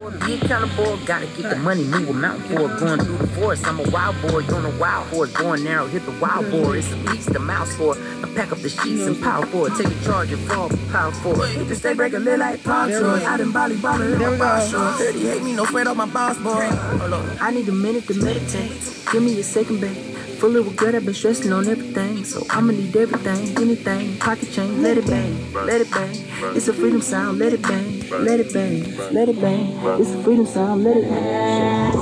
Be accountable, gotta get the money, move a mountain for it, going through the forest. I'm a wild boy, on a wild horse, going narrow, hit the wild boar. It's a feast, a mouse for it. I pack up the sheets and power for it, take a charge and fall, power for it. Hit the stay break a little like palm toy. I done volley ballin' in my boss short. 30 hate me, no sweat on my boss boy. Hold on, I need a minute to meditate. Give me a second, babe. Full of regret, I've been stressing on everything. So I'ma need everything, anything. Pocket change, let it bang, let it bang. It's a freedom sound, let it bang, let it bang, let it bang. It's a freedom sound, let it bang.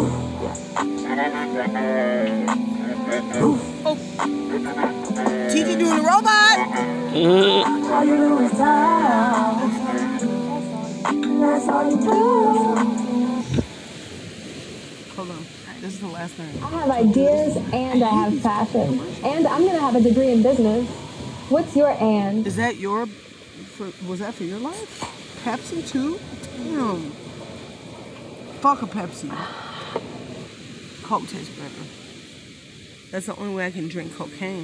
Oh. TG doing the robot. All you do is talk. That's all you do. Hold on. This is the last thing. I have ideas and I have passion. And I'm going to have a degree in business. What's your and? Is that your, was that for your life? Pepsi too? Damn. Fuck a Pepsi. Coke tastes better. That's the only way I can drink cocaine.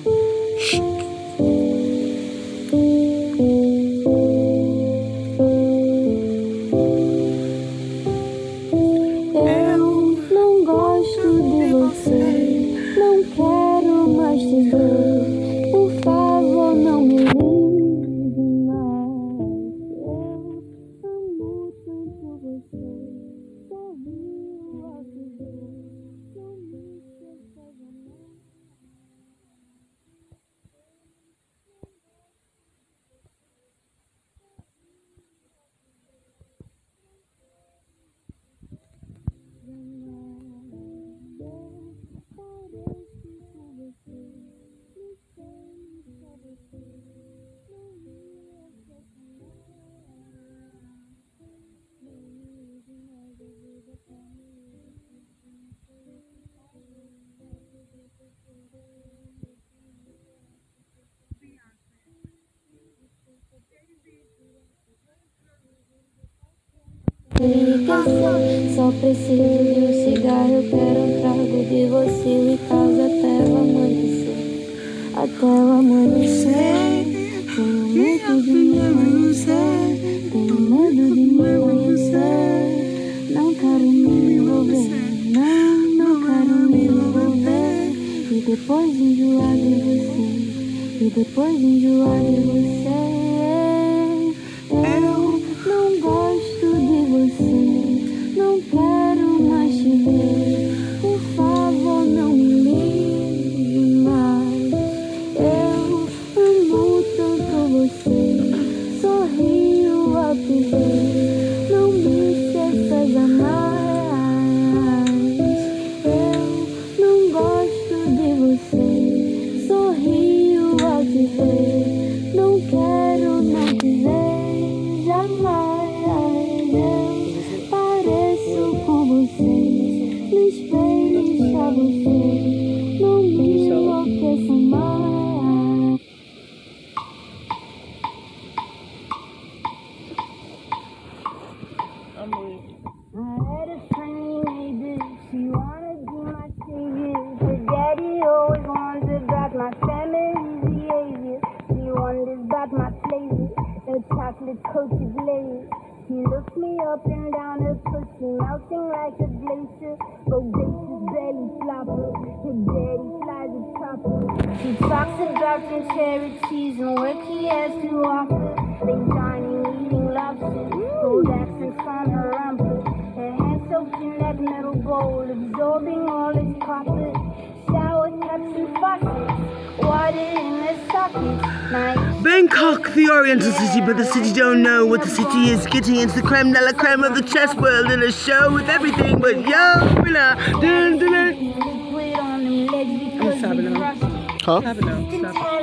Só preciso de cigarro, eu quero trago de você e casa até o amanhecer. Até o amanhecer. Tenho medo de me amanhecer. Tenho medo de me amanhecer. Não quero me envolver. Não quero me envolver. E depois enjoar de você. E depois enjoar de você. Eu não gosto de você. Não quero mais te ver. Por favor, não me ligue mais. Eu amo tanto você. Sorrio ao te ver. Não me esqueça jamais. Eu não gosto de você. Sorrio ao te ver. Não quero mais te ver jamais. Pareço com você, no espelho está você, não me enlouqueça mais. I had a friend named this, she wanted to be my savior. Her daddy always wondered about my family's behavior. She wonders about my flavor, no chocolate coated layers. He looks me up and down her pussy, melting like a glacier. Bodacious belly flopper, her daddy flies a chopper. She talks about your charities and work he has to offer. They dining, eating lobster, gold accents on her rumper. Her hands soaked in that metal bowl, absorbing all its copper. Shower caps and faucets, water in the sockets. Bangkok, the oriental city, but the city don't know what the city is. Getting into the creme de la creme of the chess world in a show with everything but yo, dun, dun, dun. I'm stopping now. Huh?